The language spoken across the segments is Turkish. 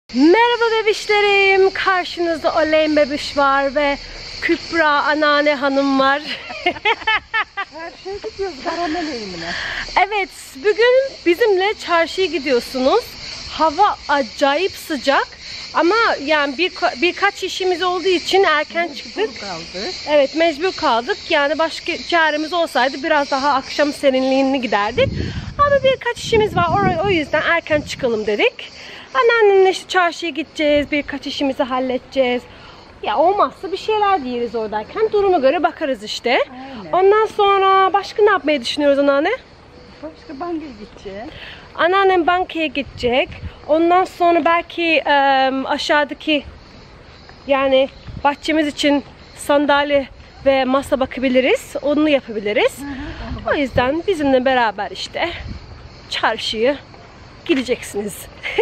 Merhaba bebişlerim. Karşınızda Oley bebiş var ve Kübra anneanne hanım var. Her şey gidiyoruz karamel eğimine. Evet, bugün bizimle çarşıya gidiyorsunuz. Hava acayip sıcak ama yani birkaç işimiz olduğu için erken çıktık. Kaldı. Evet, mecbur kaldık. Yani başka çaremiz olsaydı biraz daha akşam serinliğine giderdik. Ama birkaç işimiz var. O yüzden erken çıkalım dedik. Anneannemle işte çarşıya gideceğiz. Birkaç işimizi halledeceğiz. Ya olmazsa bir şeyler yeriz oradayken. Duruma göre bakarız işte. Aynen. Ondan sonra başka ne yapmayı düşünüyoruz anneanne? Başka bankaya gideceğiz. Anneannem bankaya gidecek. Ondan sonra belki aşağıdaki yani bahçemiz için sandalye ve masa bakabiliriz. Onu yapabiliriz. O yüzden bizimle beraber işte çarşıya gideceksiniz.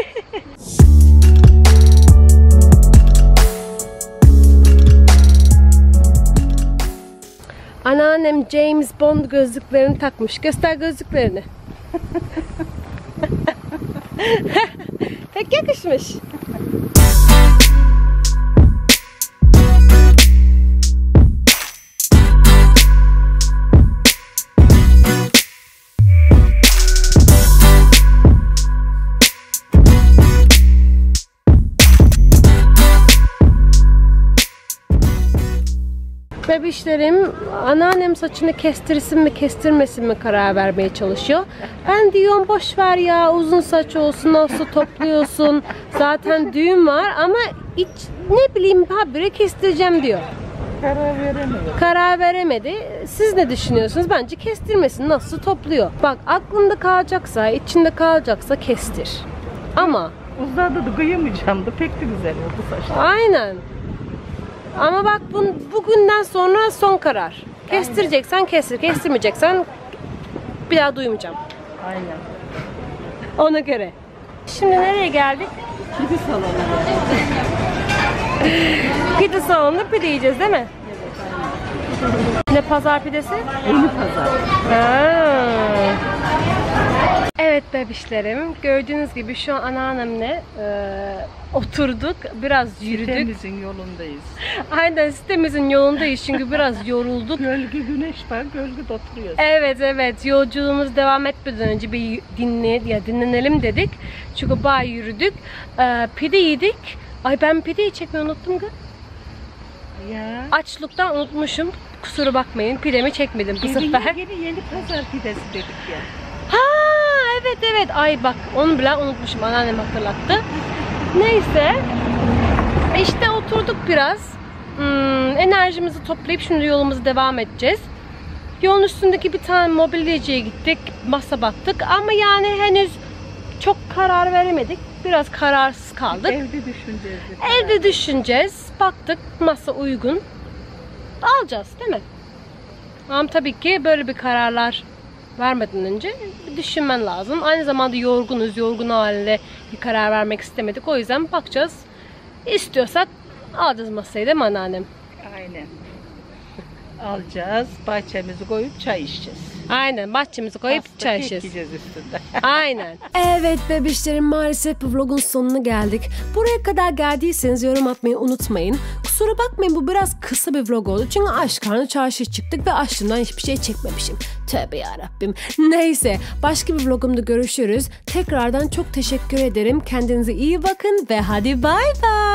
Anneannem James Bond gözlüklerini takmış. Göster gözlüklerini. Pek yakışmış. Bebişlerim, anneannem saçını kestirsin mi kestirmesin mi karar vermeye çalışıyor. Ben diyorum boş ver ya, uzun saç olsun, nasıl topluyorsun, zaten düğün var ama hiç ne bileyim habire kestireceğim diyor. Karar veremiyor. Karar veremedi. Siz ne düşünüyorsunuz? Bence kestirmesin, nasıl topluyor. Bak aklında kalacaksa, içinde kalacaksa kestir. Ama Uzadı da kıyamayacağım da pek de güzel oldu saçlar. aynen. Ama bak bugünden sonra son karar. Kestireceksen kestir, kestirmeyeceksen bir daha duymayacağım. Aynen. Ona göre. Şimdi nereye geldik? Pide salonu. Pide salonunda pide yiyeceğiz değil mi? Ne pazar pidesi? Yeni pazar. Ha. Evet bebişlerim, gördüğünüz gibi şu an anneannemle oturduk, biraz yürüdük. Sitemizin yolundayız. Aynen sitemizin yolundayız çünkü biraz yorulduk. Gölge güneş var, gölgede oturuyoruz. Evet, yolculuğumuz devam etmeden önce bir dinlenelim dedik. Çünkü bayağı yürüdük. Pide yedik. Ay ben pideyi çekmeyi unuttum ki. Ya. Açlıktan unutmuşum. Kusura bakmayın, pidemi çekmedim bu sefer. Yeni pazar pidesi dedik ya. Ha evet. Ay bak onu bile unutmuşum. Anneannem hatırlattı. Neyse. İşte oturduk biraz. Enerjimizi toplayıp şimdi yolumuza devam edeceğiz. Yolun üstündeki bir tane mobilyacıya gittik. Masa baktık ama yani henüz çok karar veremedik. Biraz kararsız kaldık. Evde düşüneceğiz. Baktık masa uygun. Alacağız değil mi? Ama tabii ki böyle bir kararlar vermeden önce bir düşünmen lazım. Aynı zamanda yorgunuz. Yorgun halinde bir karar vermek istemedik. O yüzden bakacağız. İstiyorsak alacağız masayı değil mi anneannem? Aynen. Alacağız, bahçemizi koyup çay içeceğiz. Aynen, bahçemizi koyup çay içeceğiz. Üstünde. Aynen. Evet bebişlerim, maalesef bu vlogun sonuna geldik. Buraya kadar geldiyseniz yorum atmayı unutmayın. Kusura bakmayın, bu biraz kısa bir vlog oldu. Çünkü aç karnı çarşıya çıktık ve açlığımdan hiçbir şey çekmemişim. Tövbe yarabbim. Neyse, başka bir vlogumda görüşürüz. Tekrardan çok teşekkür ederim. Kendinize iyi bakın ve hadi bay bay.